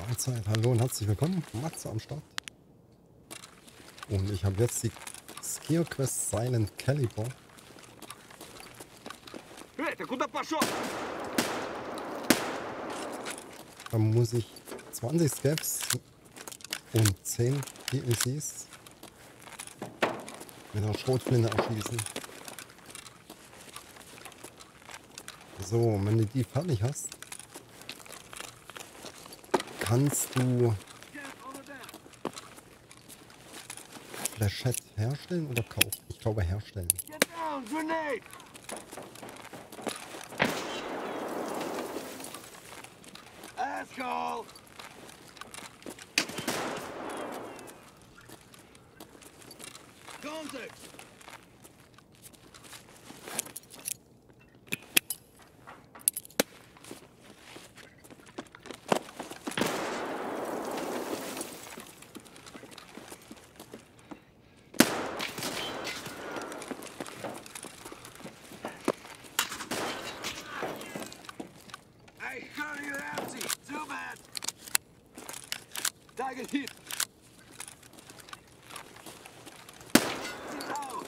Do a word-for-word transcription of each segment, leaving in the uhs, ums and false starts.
Mahlzeit, hallo und herzlich willkommen. Matze am Start. Und ich habe jetzt die Skier Quest Silent Caliber. Da muss ich zwanzig Scavs und zehn D L Cs mit einer Schrotflinte erschießen. So, wenn du die fertig hast, kannst du Flechette herstellen oder kaufen? Ich glaube herstellen. Asshole! Contact! I heard you empty! Too bad! Target hit! Out!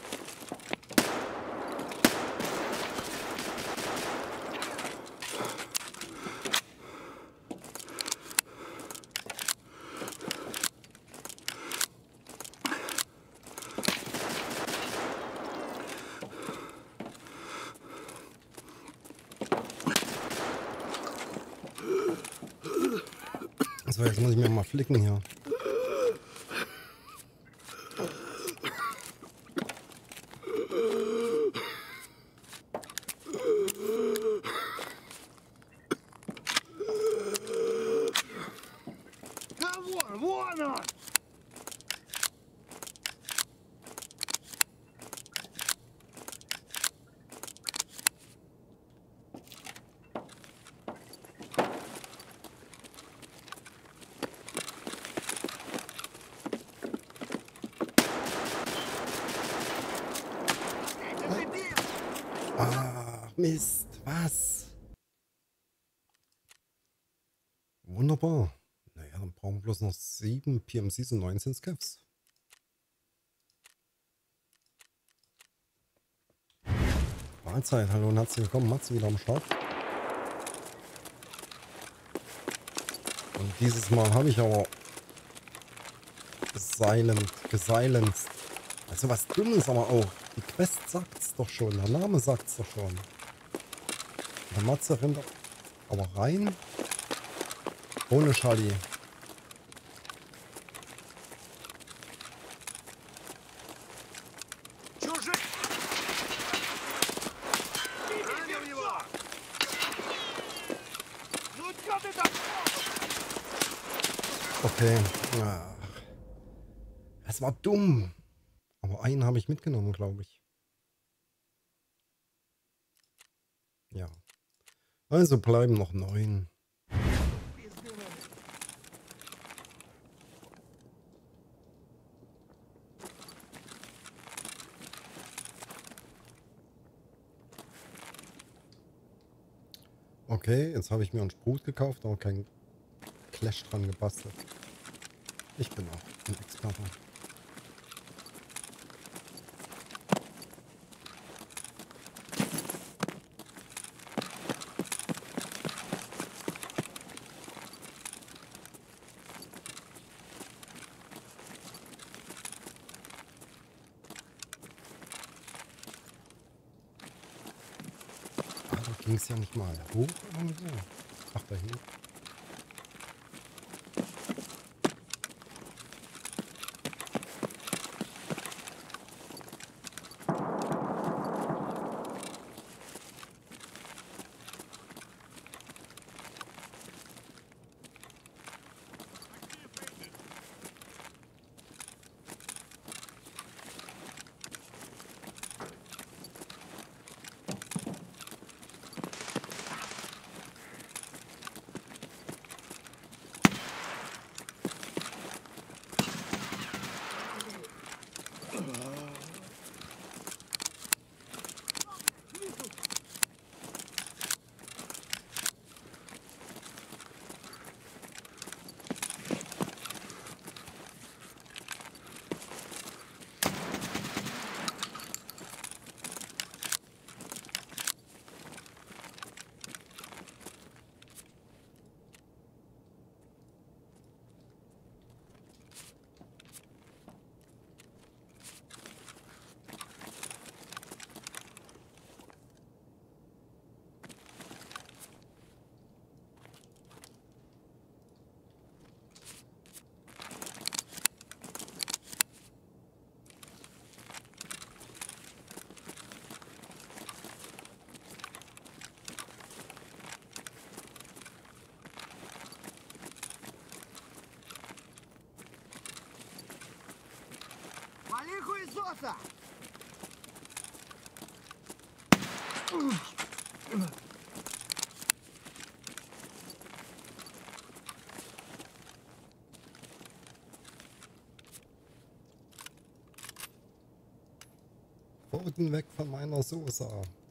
So, jetzt muss ich mir mal flicken hier. Come on, one on! Ah, Mist, was? Wunderbar. Naja, dann brauchen wir bloß noch sieben P M Cs und neunzehn Scavs. Mahlzeit, hallo und herzlich willkommen. Matze wieder am Start. Und dieses Mal habe ich aber silent, gesilenced. Also was Dummes aber auch. Die Quest sagt's doch schon, der Name sagt's doch schon. Der Matze rennt aber rein. Ohne Schalli. Чужих! Ранил его! Ну чё ты там? Okay. Ach. Es war dumm. Aber einen habe ich mitgenommen, glaube ich. Ja. Also bleiben noch neun. Okay, jetzt habe ich mir einen Sprut gekauft, aber kein Clash dran gebastelt. Ich bin auch ein Experte. Ah, da ging es ja nicht mal hoch oder so. Ach, da hinten. Вали хуесоса! Boden weg von meiner Soße.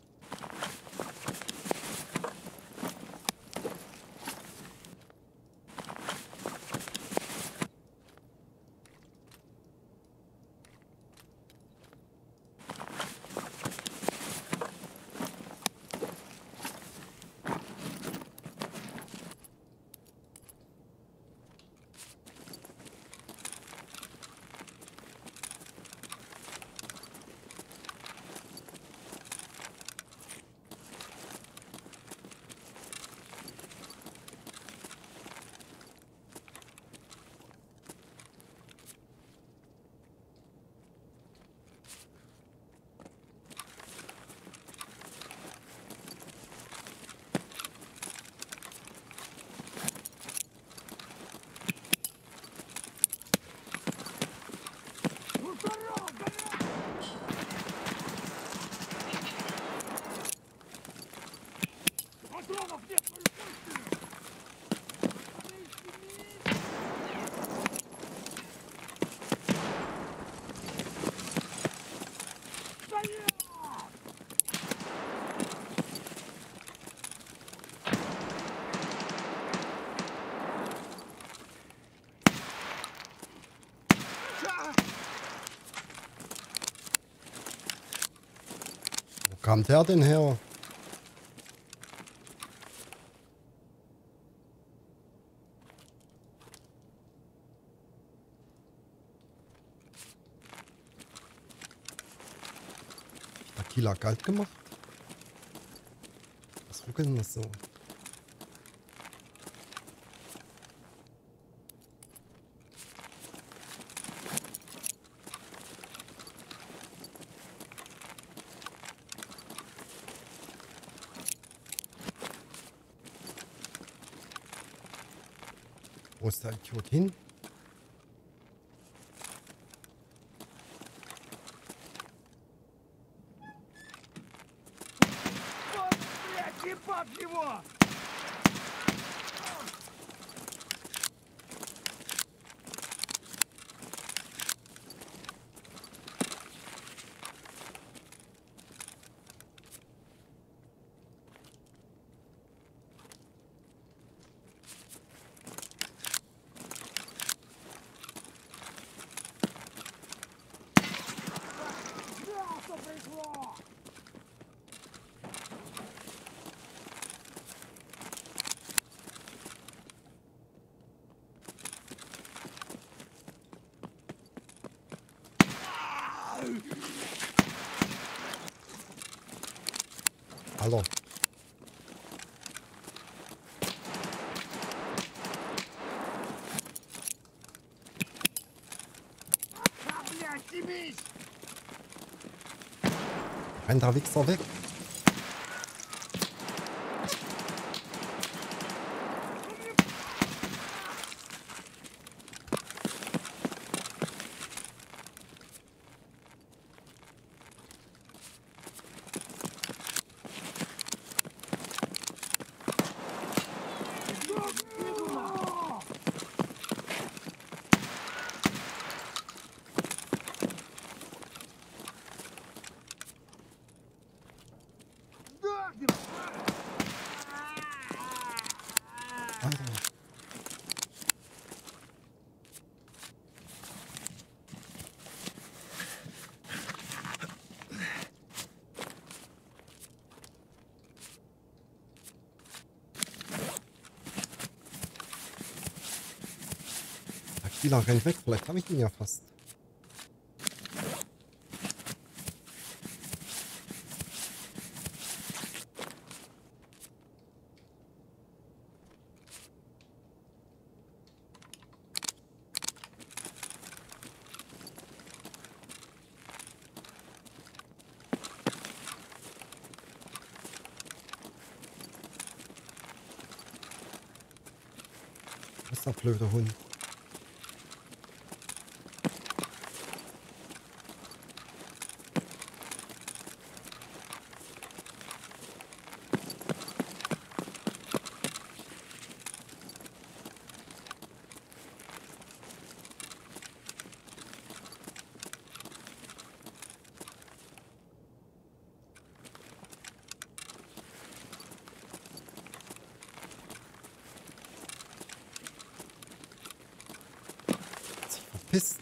Патронов нет! Wo kam der denn her? Killer kalt gemacht? Was ruckelt denn das so? Wo ist der Idiot hin? Ебать его! Что пришло? Hallo. Rennt der Wichser weg. Der Killer rennt weg, vielleicht habe ich ihn ja fast. Was ist der blöde Hund? verpisst.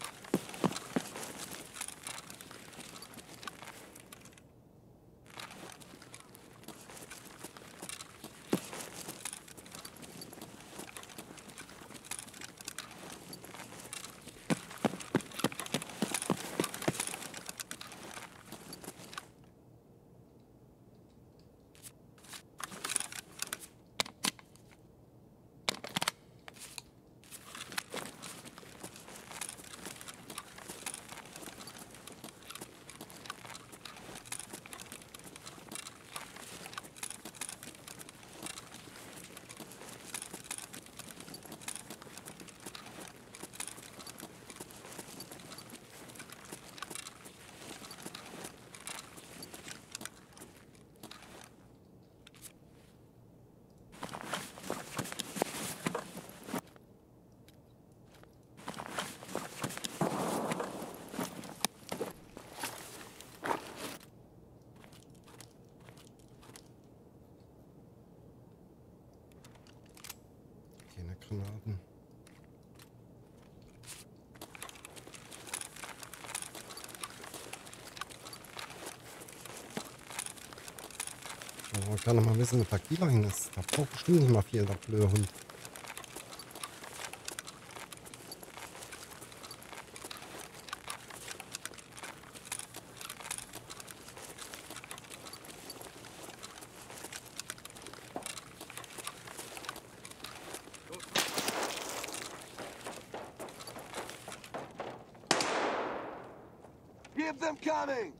Keine Granaten. Aber ich kann noch mal wissen, ob der Kieler ist. Da braucht bestimmt nicht mal viel, der blöde Hund. Keep them coming!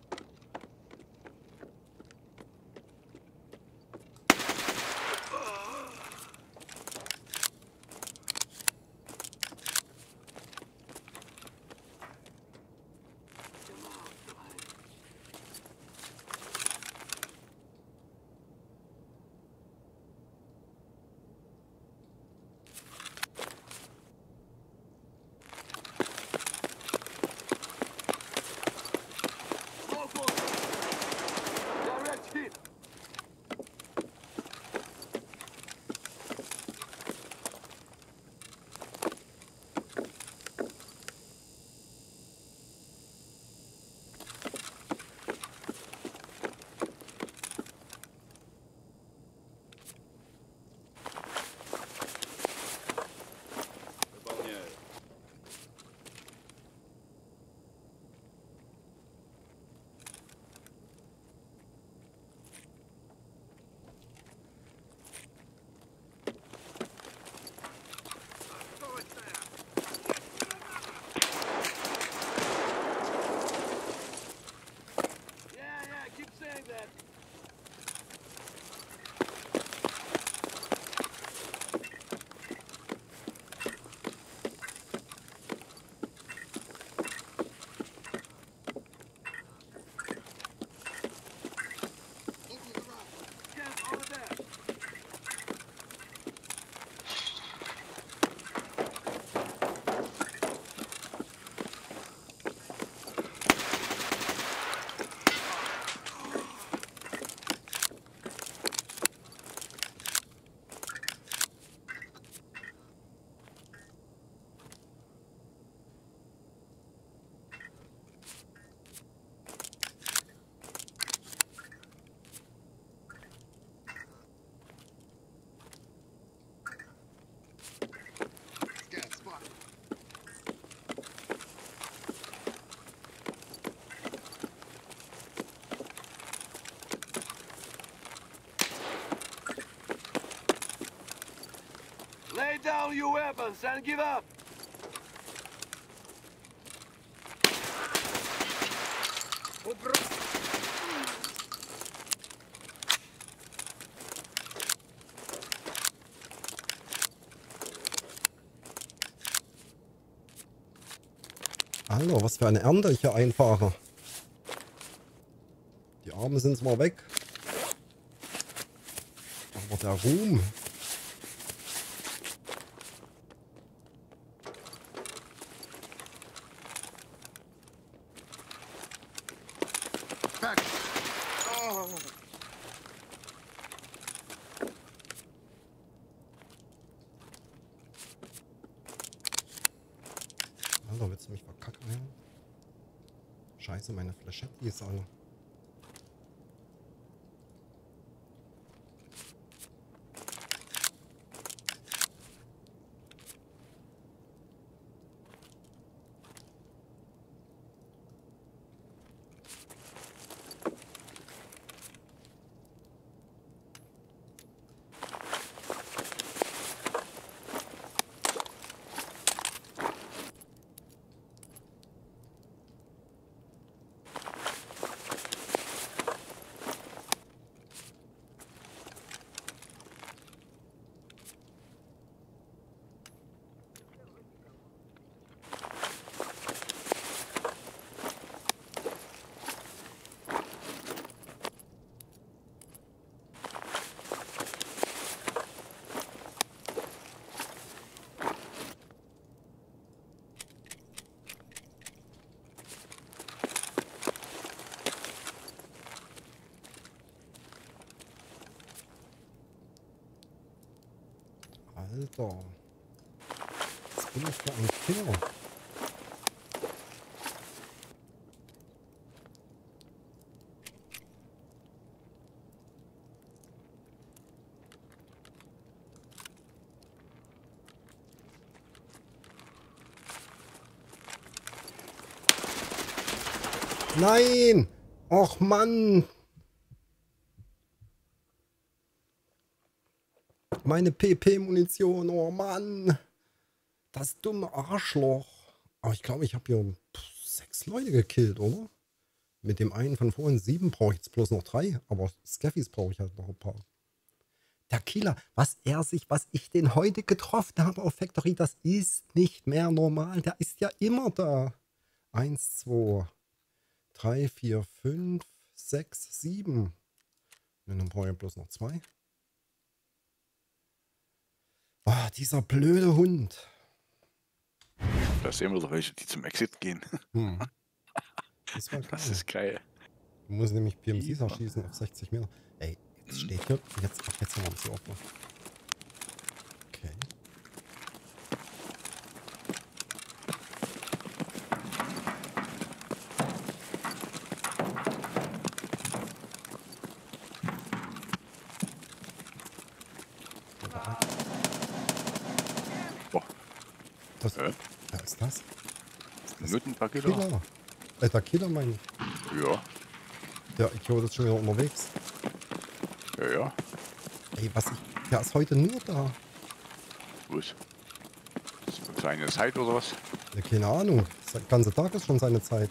Lay down your weapons and give up! Hallo, was für eine Ernte ich hier einfahre. Die Arme sind zwar weg. Aber der Ruhm. Alter, willst du mich verkacken? Ja? Scheiße, meine Flashette, die ist alle. Alter. Was bin ich für ein Killer? Nein! Och Mann! Meine P P-Munition, oh Mann! Das dumme Arschloch. Aber ich glaube, ich habe hier pff, sechs Leute gekillt, oder? Mit dem einen von vorhin sieben brauche ich jetzt bloß noch drei. Aber Scaffys brauche ich halt noch ein paar. Der Killer, was er sich, was ich den heute getroffen habe auf Factory, das ist nicht mehr normal. Der ist ja immer da. Eins, zwei, drei, vier, fünf, sechs, sieben. Und dann brauche ich bloß noch zwei. Oh, dieser blöde Hund. Da sehen wir doch welche, die zum Exit gehen. Hm. Das, war Das ist geil. Du musst nämlich P M Cs erschießen auf sechzig Meter. Ey, jetzt steht hier. Jetzt, ach, jetzt haben wir uns hier offen. Okay. Boah. Das, Äh? wer ist das? Nuttenpaket? Killer. Äh, der Killer, mein. Ja, Der Idiot ist schon wieder unterwegs. ja, ja. Ey, was ich. Der ist heute nur da. Wo ist? Ist das eine kleine Zeit oder was? Ja, keine Ahnung. Der ganze Tag ist schon seine Zeit.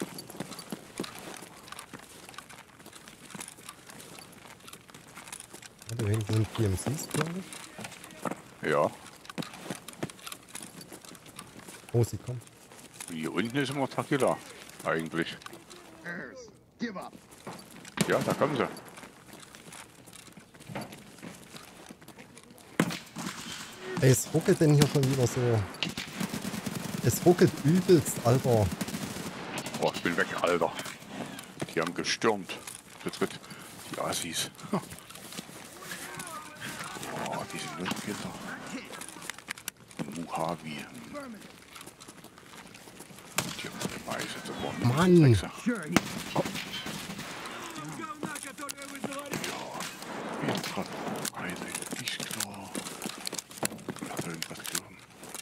Ja, da hinten sind P M Cs, glaube ich. Ja. Oh, sie kommen. Hier unten ist immer Takila. Eigentlich. Give up. Ja, da kommen sie. Ey, es ruckelt denn hier schon wieder so. Es ruckelt übelst, Alter. Oh, ich bin weg, Alter. Die haben gestürmt. Betritt die Assis. Oh, diese Nuttenkinder. Mojave. Die haben die Meise gewonnen. Mann. Sure, he... Eigentlich klar. Hat irgendwas gelogen.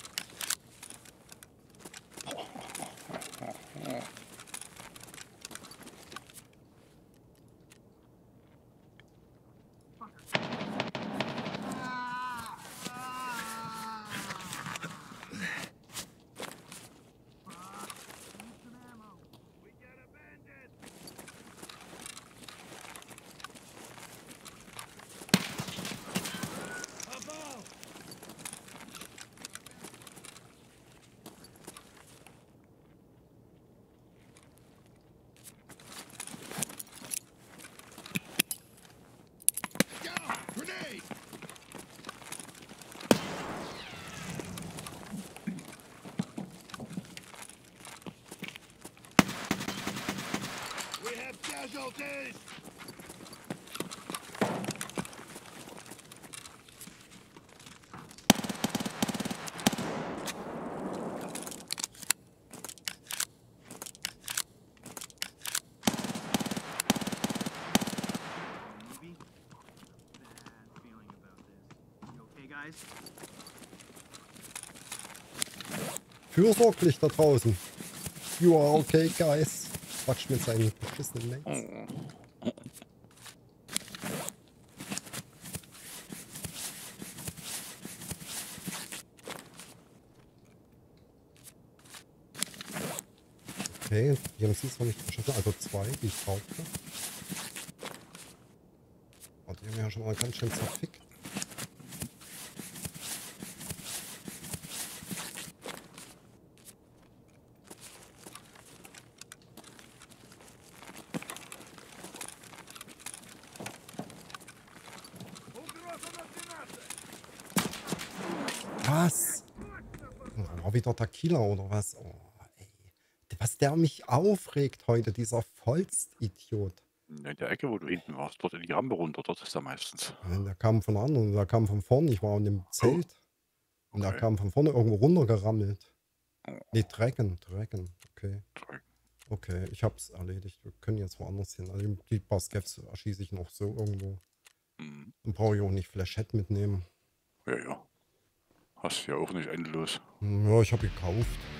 Grenade! We have casualties! fürsorglich da draußen. You are okay, guys. Quatsch mit seinen beschissenen Mates. Oh. Okay, die haben sie zwar nicht verschossen, also zwei, die ich brauchte. Aber die haben ja schon mal ganz schön zerfickt. Was? War wieder Tequila oder was? Oh, ey. Was der mich aufregt heute, dieser Vollidiot. In der Ecke, wo du hinten warst, dort in die Rampe runter, dort ist er meistens. Der kam von anderen, der kam von vorne, ich war in dem Zelt. Oh, Und der okay. kam von vorne irgendwo runtergerammelt. Oh, Ne, Dragon, Dragon, okay. Dreck. Okay, ich hab's erledigt. Wir können jetzt woanders hin. Also die paar Scavs erschieße ich noch so irgendwo. Mhm. Dann brauche ich auch nicht Flashhead mitnehmen. Ja, ja. Hast ja auch nicht endlos. Ja, ich habe gekauft.